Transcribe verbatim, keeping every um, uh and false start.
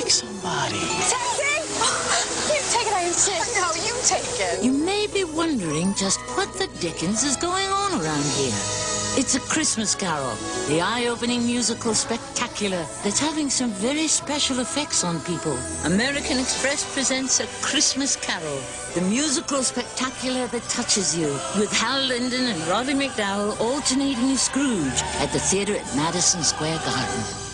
like somebody. Taxi! You take it, I insist. No, you take it. You may be wondering just what the dickens is going on around here. It's A Christmas Carol, the eye-opening musical spectacular that's having some very special effects on people. American Express presents A Christmas Carol, the musical spectacular that touches you, with Hal Linden and Roddy McDowell alternating as Scrooge at the theater at Madison Square Garden.